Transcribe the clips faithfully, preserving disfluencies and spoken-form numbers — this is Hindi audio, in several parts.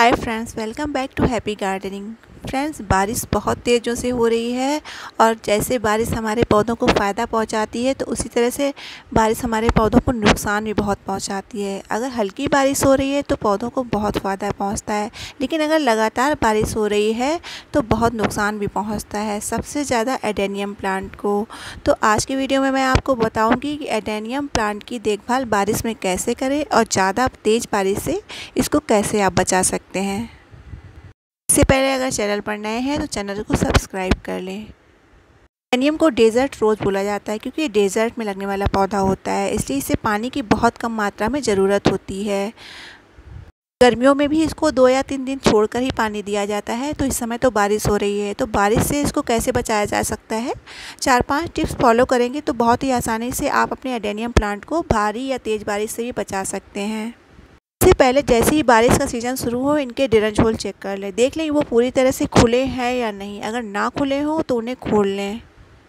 Hi friends, welcome back to happy gardening. Friends, बारिश बहुत तेज़ों से हो रही है और जैसे बारिश हमारे पौधों को फ़ायदा पहुंचाती है तो उसी तरह से बारिश हमारे पौधों को नुकसान भी बहुत पहुंचाती है। अगर हल्की बारिश हो रही है तो पौधों को बहुत फ़ायदा पहुंचता है, लेकिन अगर लगातार बारिश हो रही है तो बहुत नुकसान भी पहुंचता है, सबसे ज़्यादा एडेनियम प्लांट को। तो आज की वीडियो में मैं आपको बताऊँगी कि एडेनियम प्लांट की देखभाल बारिश में कैसे करें और ज़्यादा तेज़ बारिश से इसको कैसे आप बचा सकते हैं। इससे पहले अगर चैनल पर नए हैं तो चैनल को सब्सक्राइब कर लें। एडेनियम को डेजर्ट रोज़ बोला जाता है क्योंकि ये डेजर्ट में लगने वाला पौधा होता है, इसलिए इसे पानी की बहुत कम मात्रा में ज़रूरत होती है। गर्मियों में भी इसको दो या तीन दिन छोड़कर ही पानी दिया जाता है। तो इस समय तो बारिश हो रही है, तो बारिश से इसको कैसे बचाया जा सकता है, चार पांच टिप्स फॉलो करेंगे तो बहुत ही आसानी से आप अपने एडेनियम प्लांट को भारी या तेज़ बारिश से भी बचा सकते हैं। इससे पहले जैसे ही बारिश का सीज़न शुरू हो, इनके ड्रेनेज होल चेक कर लें, देख लें वो पूरी तरह से खुले हैं या नहीं। अगर ना खुले हों तो उन्हें खोल लें,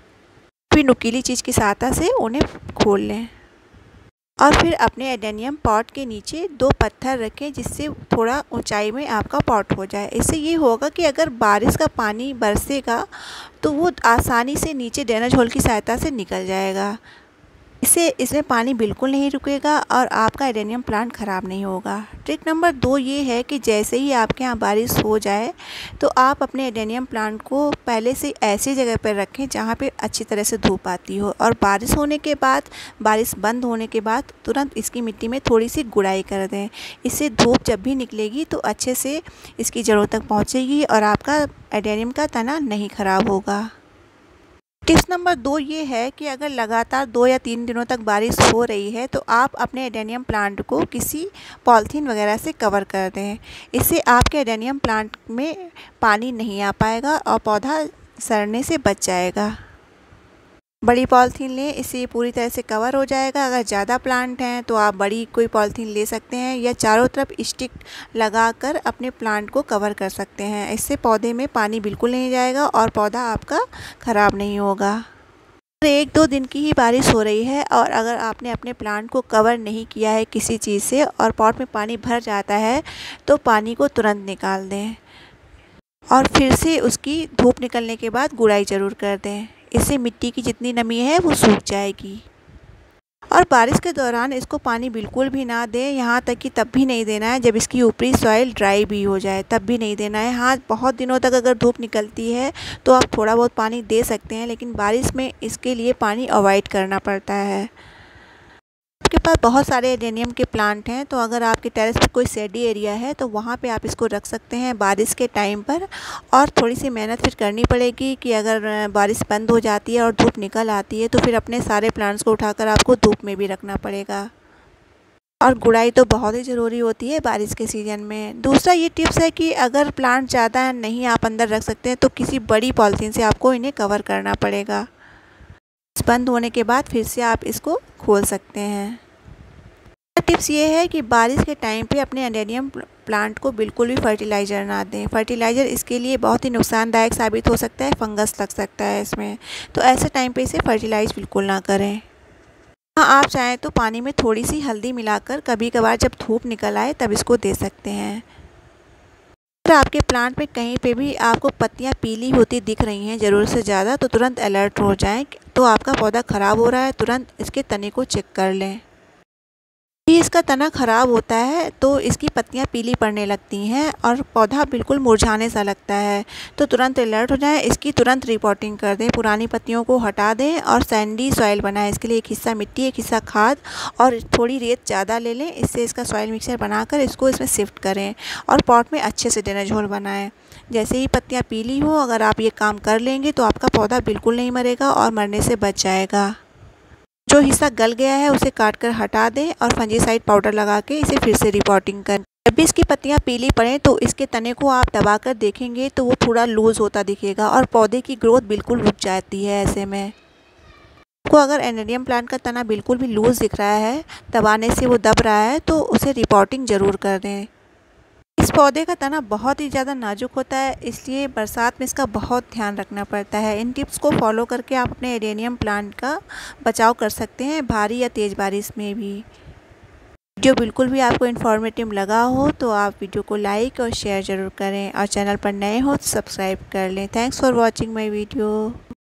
फिर नुकीली चीज़ की सहायता से उन्हें खोल लें और फिर अपने एडेनियम पॉट के नीचे दो पत्थर रखें जिससे थोड़ा ऊंचाई में आपका पॉट हो जाए। इससे ये होगा कि अगर बारिश का पानी बरसेगा तो वो आसानी से नीचे ड्रेनेज होल की सहायता से निकल जाएगा। इससे इसमें पानी बिल्कुल नहीं रुकेगा और आपका एडेनियम प्लांट ख़राब नहीं होगा। ट्रिक नंबर दो ये है कि जैसे ही आपके यहाँ बारिश हो जाए तो आप अपने एडेनियम प्लांट को पहले से ऐसी जगह पर रखें जहाँ पे अच्छी तरह से धूप आती हो, और बारिश होने के बाद, बारिश बंद होने के बाद तुरंत इसकी मिट्टी में थोड़ी सी गुड़ाई कर दें। इससे धूप जब भी निकलेगी तो अच्छे से इसकी जड़ों तक पहुँचेगी और आपका एडेनियम का तना नहीं ख़राब होगा। टिप्स नंबर दो ये है कि अगर लगातार दो या तीन दिनों तक बारिश हो रही है तो आप अपने एडेनियम प्लांट को किसी पॉलीथीन वगैरह से कवर कर दें। इससे आपके एडेनियम प्लांट में पानी नहीं आ पाएगा और पौधा सड़ने से बच जाएगा। बड़ी पॉलीथीन लें, इससे पूरी तरह से कवर हो जाएगा। अगर ज़्यादा प्लांट हैं तो आप बड़ी कोई पॉलीथीन ले सकते हैं या चारों तरफ स्टिक लगाकर अपने प्लांट को कवर कर सकते हैं। इससे पौधे में पानी बिल्कुल नहीं जाएगा और पौधा आपका ख़राब नहीं होगा। अगर एक दो दिन की ही बारिश हो रही है और अगर आपने अपने प्लांट को कवर नहीं किया है किसी चीज़ से और पॉट में पानी भर जाता है तो पानी को तुरंत निकाल दें और फिर से उसकी धूप निकलने के बाद गुड़ाई ज़रूर कर दें। इससे मिट्टी की जितनी नमी है वो सूख जाएगी। और बारिश के दौरान इसको पानी बिल्कुल भी ना दें, यहाँ तक कि तब भी नहीं देना है जब इसकी ऊपरी सॉइल ड्राई भी हो जाए, तब भी नहीं देना है। हाँ, बहुत दिनों तक अगर धूप निकलती है तो आप थोड़ा बहुत पानी दे सकते हैं, लेकिन बारिश में इसके लिए पानी अवॉइड करना पड़ता है। आपके पास बहुत सारे एडेनियम के प्लांट हैं तो अगर आपके टेरेस पर कोई शेडी एरिया है तो वहाँ पे आप इसको रख सकते हैं बारिश के टाइम पर। और थोड़ी सी मेहनत फिर करनी पड़ेगी कि अगर बारिश बंद हो जाती है और धूप निकल आती है तो फिर अपने सारे प्लांट्स को उठाकर आपको धूप में भी रखना पड़ेगा। और गुड़ाई तो बहुत ही ज़रूरी होती है बारिश के सीज़न में। दूसरा ये टिप्स है कि अगर प्लांट ज़्यादा नहीं आप अंदर रख सकते हैं तो किसी बड़ी पॉलीथीन से आपको इन्हें कवर करना पड़ेगा। बंद होने के बाद फिर से आप इसको खोल सकते हैं। टिप्स ये है कि बारिश के टाइम पे अपने एडेनियम प्लांट को बिल्कुल भी फर्टिलाइज़र ना दें। फर्टिलाइज़र इसके लिए बहुत ही नुकसानदायक साबित हो सकता है, फंगस लग सकता है इसमें, तो ऐसे टाइम पे इसे फर्टिलाइज बिल्कुल ना करें। हाँ, आप चाहें तो पानी में थोड़ी सी हल्दी मिलाकर कभी कभार जब धूप निकल आए तब इसको दे सकते हैं। अगर आपके प्लांट में कहीं पे भी आपको पत्तियां पीली होती दिख रही हैं ज़रूरत से ज़्यादा तो तुरंत अलर्ट हो जाएं तो आपका पौधा ख़राब हो रहा है। तुरंत इसके तने को चेक कर लें। भी इसका तना ख़राब होता है तो इसकी पत्तियां पीली पड़ने लगती हैं और पौधा बिल्कुल मुरझाने सा लगता है, तो तुरंत अलर्ट हो जाएं। इसकी तुरंत रिपोर्टिंग कर दें, पुरानी पत्तियों को हटा दें और सैंडी सॉइल बनाएं। इसके लिए एक हिस्सा मिट्टी, एक हिस्सा खाद और थोड़ी रेत ज़्यादा ले लें। इससे इसका सॉइल मिक्सचर बनाकर इसको इसमें शिफ्ट करें और पॉट में अच्छे से ड्रेनेज होल बनाएं। जैसे ही पत्तियाँ पीली हो, अगर आप ये काम कर लेंगे तो आपका पौधा बिल्कुल नहीं मरेगा और मरने से बच जाएगा। जो हिस्सा गल गया है उसे काट कर हटा दें और फंजीसाइड पाउडर लगा के इसे फिर से रिपोर्टिंग करें। जब भी इसकी पत्तियां पीली पड़ें तो इसके तने को आप दबाकर देखेंगे तो वो थोड़ा लूज़ होता दिखेगा और पौधे की ग्रोथ बिल्कुल रुक जाती है। ऐसे में आपको अगर एडेनियम प्लांट का तना बिल्कुल भी लूज़ दिख रहा है, दबाने से वो दब रहा है, तो उसे रिपोर्टिंग ज़रूर कर दें। इस पौधे का तना बहुत ही ज़्यादा नाजुक होता है, इसलिए बरसात में इसका बहुत ध्यान रखना पड़ता है। इन टिप्स को फॉलो करके आप अपने एडेनियम प्लांट का बचाव कर सकते हैं भारी या तेज़ बारिश में भी। वीडियो बिल्कुल भी आपको इन्फॉर्मेटिव लगा हो तो आप वीडियो को लाइक और शेयर ज़रूर करें और चैनल पर नए हो तो सब्सक्राइब कर लें। Thanks for watching my video.